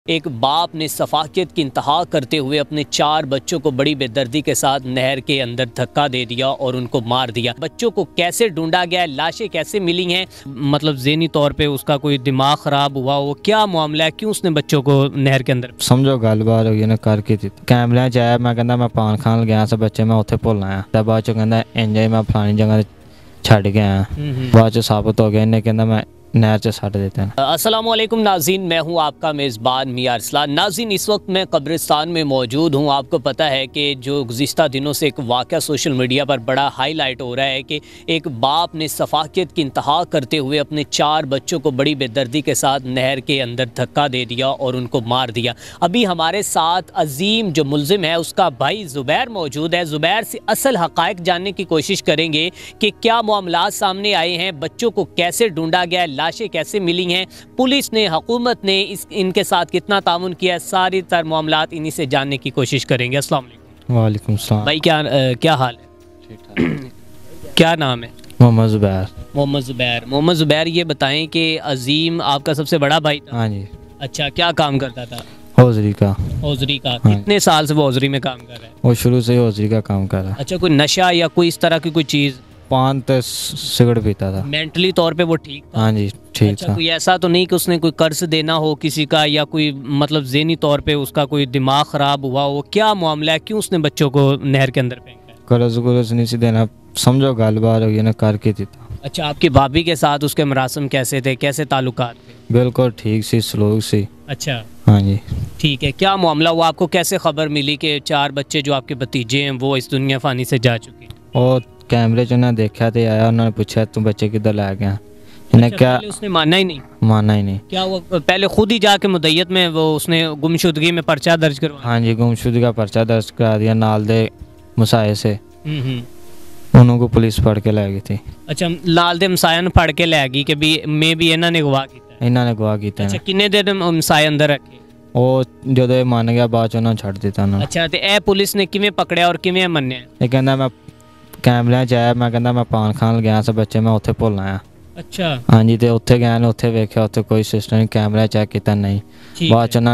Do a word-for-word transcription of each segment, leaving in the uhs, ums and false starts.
एक बाप ने सफाकियत की इंतहा करते हुए अपने चार बच्चों को बड़ी बेदर्दी के साथ नहर के अंदर धक्का दे दिया और उनको मार दिया। बच्चों को कैसे ढूंढा गया, लाशें कैसे मिली हैं, मतलब ज़हनी तौर पे उसका कोई दिमाग ख़राब हुआ हो, क्या मामला है, क्यों उसने बच्चों को नहर के अंदर समझो गलबात हो गई ना करके कैमरे च आया। मैं कहता मैं पान खान गया सा बच्चे मैं उत्थे भुल आया। बाद चो कहता इंज मैं फलानी जगह छड़ के आया। बाद चो साबित हो गया इन्हें कहता मैं नहर से छड़ देते हैं। अस्सलाम वालेकुम नाज़रीन, मैं हूं आपका मेज़बान मियां अरसलान। नाज़रीन, इस वक्त मैं कब्रिस्तान में मौजूद हूं। आपको पता है कि जो गुज़िश्ता दिनों से एक वाक़या सोशल मीडिया पर बड़ा हाईलाइट हो रहा है कि एक बाप ने सफाकियत की इंतहा करते हुए अपने चार बच्चों को बड़ी बेदर्दी के साथ नहर के अंदर धक्का दे दिया और उनको मार दिया। अभी हमारे साथ अजीम जो मुल्ज़िम है उसका भाई ज़ुबैर मौजूद है। ज़ुबैर से असल हक़ाइक़ जानने की कोशिश करेंगे कि क्या मामलात सामने आए हैं, बच्चों को कैसे ढूंढा गया, लाशें कैसे मिली हैं, पुलिस ने, हुकूमत ने इस इनके साथ कितना ताउन किया है, सारी तर मामलात इन्हीं से जानने की कोशिश करेंगे। अस्सलाम वालेकुम। वालेकुम सलाम भाई, क्या आ, क्या हाल है? क्या नाम है? मोहम्मद ज़ुबैर। मोहम्मद ज़ुबैर। मोहम्मद ज़ुबैर, ये बताएं कि अजीम आपका सबसे बड़ा भाई था? हाँ जी। अच्छा, क्या काम करता था? हौजरी का। हौजरी का। हाँ। कितने साल से वो हौजरी में काम कर रहा है? वो शुरू से ही हौजरी का काम कर रहा है। अच्छा, कोई नशा या कोई इस तरह की कोई चीज़? पान तो सिगरेट पीता था। मेंटली तौर पे वो ठीक था? हाँ जी ठीक अच्छा, था। कोई ऐसा तो नहीं कि उसने कोई कर्ज देना हो किसी का, या कोई मतलब ज़हनी तौर पे उसका कोई दिमाग ख़राब हुआ हो, क्या मामला है, क्यों उसने बच्चों को नहर के अंदर फेंका है? कर्ज वर्ज नहीं सी देना, समझो गलबात हो गई ना करके थी। अच्छा, आपकी भाभी के साथ उसके मरासम कैसे थे, कैसे ताल्लुकात थे? बिल्कुल ठीक सी, सलूक सी। अच्छा, हाँ जी ठीक है। क्या मामला हुआ, आपको कैसे खबर मिली कि चार बच्चे जो आपके भतीजे हैं वो इस दुनिया फानी से जा चुके हैं? और कैमरे च उन्हें देखा तो आया, उन्होंने पूछा तू बच्चे किधर ला गया। इन्हें अच्छा, क्या, उसने माना ही नहीं? माना ही नहीं। क्या वो पहले खुद ही जाके मुद्दयत में वो उसने गुमशुदगी में पर्चा दर्ज करवाया? हाँ जी, गुमशुदगी का पर्चा दर्ज करा दिया नाल दे मुसाए से। हम्म हम्म उन्होंने पुलिस फड़ के लै गई थी। अच्छा, लाल दे मसाया फड़ के लै गई कि भी मे भी इन्होंने गवाह किया? इन्होंने गवाह किया। अच्छा, किन्ने दिन मसाए अंदर रखे? ਉਹ ਜਦੋਂ ਇਹ ਮੰਨ ਗਿਆ ਬਾਅਦ ਚ ਉਹਨਾਂ ਛੱਡ ਦਿੱਤਾ ਉਹਨਾਂ। अच्छा, तो ਇਹ पुलिस ने किवें पकड़िया और किवें मन्निया? ਇਹ ਕਹਿੰਦਾ ਮੈਂ ਕੈਮਰਿਆਂ 'ਚ ਆਇਆ। ਮੈਂ ਕਹਿੰਦਾ ਮੈਂ ਪਾਨ ਖਾਣ ਗਿਆ ਸੀ ਬੱਚੇ ਮੈਂ ਉੱਥੇ ਭੁੱਲ ਆਇਆ। अच्छा, ਹਾਂਜੀ ਤੇ ਉੱਥੇ ਗਿਆ ਨੇ, ਉੱਥੇ ਵੇਖਿਆ ਉੱਥੇ ਕੋਈ ਸਿਸਟਮ ਨਹੀਂ, ਕੈਮਰਾ ਚੈੱਕ ਕੀਤਾ ਨਹੀਂ। ठीक ਬਾਅਦ है। ਚ ਉਹਨਾਂ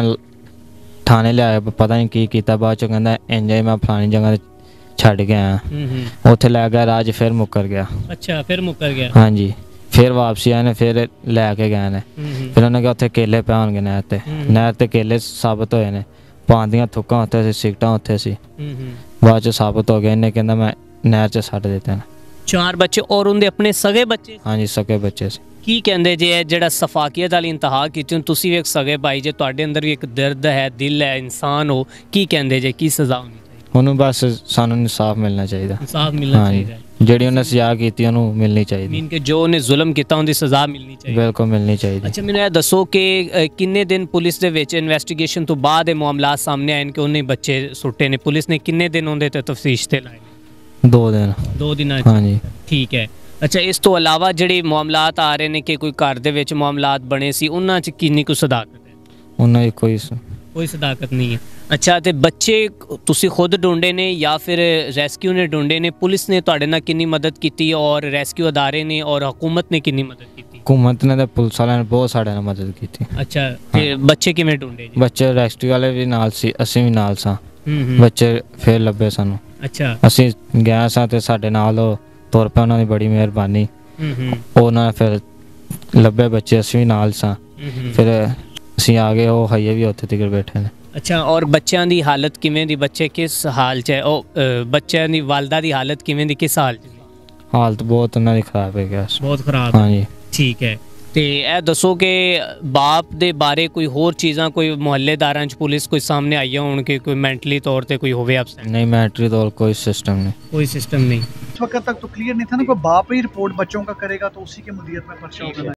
ਥਾਣੇ ਲਿਆਇਆ, ਪਤਾ ਨਹੀਂ ਕੀ ਕੀਤਾ। ਬਾਅਦ ਚ ਕਹਿੰਦਾ ਇੰਜ ਹੀ ਮੈਂ ਫਲਾਣੀ ਜਗ੍ਹਾ ਤੇ ਛੱਡ ਕੇ ਆਇਆ। हम्म हम्म ਉੱਥੇ ਲੈ ਗਿਆ, ਰਾਜ ਫਿਰ ਮੁੱਕਰ ਗਿਆ। अच्छा, फिर मुकर गया? ਹਾਂਜੀ ਫਿਰ ਵਾਪਸੀ ਆਏ ਨੇ, ਫਿਰ ਲੈ ਕੇ ਗਏ ਨੇ। हम्म हम्म ਫਿਰ ਉਹਨੇ ਕਿਹਾ ਉੱਥੇ ਕੇਲੇ ਪਏ ਹੋਣਗੇ ਨਹਿਰ ਤੇ। ਹੂੰ। ਨਹਿਰ ਤੇ ਕੇਲੇ ਸਾਬਤ ਹੋਏ ਨੇ, ਪਾਨ ਦੀਆਂ ਥੁੱਕਾਂ ਉੱਥੇ ਸੀ, ਸਿਗਰਟਾਂ ਉੱਥੇ ਸੀ। हम्म हम्म ਬਾਅਦ ਚ ਸਾਬਤ ਹੋ ਗਿਆ। ਇਹਨੇ ਕਹਿੰਦਾ ਮੈਂ ਨਹਿਰ 'ਚ ਛੱਡ ਦਿੱਤੇ ਨੇ। चार बच्चे और उनके अपने सगे बच्चे? ਹਾਂਜੀ ਸਕੇ ਬੱਚੇ ਸੀ। की कहते जे है जेड़ा सफाकियत वाली इंतहा की तुसी भी एक सगे भाई जे, तुहाडे अंदर भी एक दर्द है, दिल है, इंसान हो, की कहते जे की सजा होनी चाहिए? ਉਹਨੂੰ बस ਸਾਨੂੰ ਇਨਸਾਫ ਮਿਲਣਾ ਚਾਹੀਦਾ। इंसाफ मिलना हाँ जी। चाहिए। ਜਿਹੜੀ ਉਹਨੇ ਸਜ਼ਾ ਕੀਤੀ ਉਹਨੂੰ ਮਿਲਣੀ ਚਾਹੀਦੀ। मीन के जो उन्हें जुल्म किया उनकी सजा मिलनी चाहिए। ਬਿਲਕੁਲ ਮਿਲਣੀ ਚਾਹੀਦੀ। अच्छा, मैंने दसो कि किन्ने दिन पुलिस दे विच इन्वेस्टिगेशन तो बाद ये मामलात सामने आए कि उन्हें बच्चे सुट्टे ने, पुलिस ने किन्ने दिन उनदे ते तफ्तीश ते लाए? ਦੋ ਦਿਨ। दो दिन? हाँ जी ठीक है। अच्छा, इस तो अलावा ਜਿਹੜੇ ਮਾਮਲਾਤ ਆ ਰਹੇ ਨੇ ਕਿ ਕੋਈ ਘਰ ਦੇ ਵਿੱਚ ਮਾਮਲਾਤ ਬਣੇ ਸੀ, ਉਹਨਾਂ 'ਚ ਕਿੰਨੀ ਕੁ ਸਦਾਕਤ ਹੈ? ਉਹਨਾਂ ਦੀ ਕੋਈ ਸ- ਕੋਈ ਸਦਾਕਤ ਨਹੀਂ ਹੈ। ਅੱਛਾ, ਤੇ ਬੱਚੇ ਤੁਸੀਂ ਖੁਦ ਢੂੰਡੇ ਨੇ ਜਾਂ ਫਿਰ ਰੈਸਕਿਊ ਨੇ ਢੂੰਡੇ ਨੇ? ਪੁਲਿਸ ਨੇ ਤੁਹਾਡੇ ਨਾਲ ਕਿੰਨੀ ਮਦਦ ਕੀਤੀ ਔਰ ਰੈਸਕਿਊ ਅਦਾਰੇ ਨੇ ਔਰ ਹਕੂਮਤ ਨੇ ਕਿੰਨੀ ਮਦਦ ਕੀਤੀ? ਹਕੂਮਤ ਨੇ ਤੇ ਪੁਲਿਸ ਵਾਲਿਆਂ ਨੇ ਬਹੁਤ ਸਾਡੇ ਨਾਲ ਮਦਦ ਕੀਤੀ। ਅੱਛਾ, ਤੇ ਬੱਚੇ ਕਿਵੇਂ ਢੂੰਡੇ ਜੀ? ਬੱਚੇ ਰੈਸਕਿਊ ਵਾਲੇ ਵੀ ਨਾਲ ਸੀ, ਅਸੀਂ ਵੀ ਨਾਲ ਸਾਂ। ਹੂੰ ਹੂੰ ਬੱਚੇ ਫਿਰ ਲੱਭੇ ਸਾਨੂੰ। ਅੱਛਾ। ਅਸੀਂ ਗਏ ਸਾਂ ਤੇ ਸਾਡੇ ਨਾਲ ਉਹ ਤੁਰ ਪਏ, ਉਹਨਾਂ ਦੀ ਬੜੀ ਮਿਹਰਬਾਨੀ। ਹੂੰ ਹੂੰ ਉਹਨਾਂ ਨੇ ਫਿਰ ਲੱਭੇ ਬੱਚੇ, ਅਸੀਂ ਵੀ ਨਾਲ ਸਾਂ। ਹੂੰ ਹੂੰ ਫਿਰ ਅਸੀਂ ਆ ਗਏ, ਉਹ ਹਈਏ ਵੀ ਉੱਥੇ ਤੱਕ ਬੈਠੇ ਨੇ। ਅੱਛਾ, ਔਰ ਬੱਚਿਆਂ ਦੀ ਹਾਲਤ ਕਿਵੇਂ ਦੀ? ਬੱਚੇ ਕਿਸ ਹਾਲ 'ਚ ਹੈ? ਉਹ ਅ, ਬੱਚਿਆਂ ਦੀ ਵਾਲਦਾ ਦੀ ਹਾਲਤ ਕਿਵੇਂ ਦੀ, ਕਿਸ ਹਾਲ 'ਚ ਸੀ? ਹਾਲਤ ਬਹੁਤ ਉਹਨਾਂ ਦੀ ਖਰਾਬ ਹੈ ਗਿਆ। ਬਹੁਤ ਖਰਾਬ। ਹਾਂਜੀ ਠੀਕ ਹੈ। ਤੇ ਇਹ ਦੱਸੋ ਕਿ ਬਾਪ ਦੇ ਬਾਰੇ ਕੋਈ ਹੋਰ ਚੀਜ਼ਾਂ, ਕੋਈ ਮੁਹੱਲੇਦਾਰਾਂ 'ਚ ਪੁਲਿਸ ਕੋਈ ਸਾਹਮਣੇ ਆਈਆਂ ਹੋਣ ਕਿ ਕੋਈ ਮੈਂਟਲੀ ਤੌਰ ਤੇ ਕੋਈ ਹੋਵੇ ਅਪਸੈਟ? नहीं मैट्री तो कोई सिस्टम नहीं। कोई सिस्टम नहीं। इस वक्त तक तो क्लियर नहीं था ना, कोई बाप ही रिपोर्ट बच्चों का करेगा तो उसी के मुदियत में पर्चा होगा।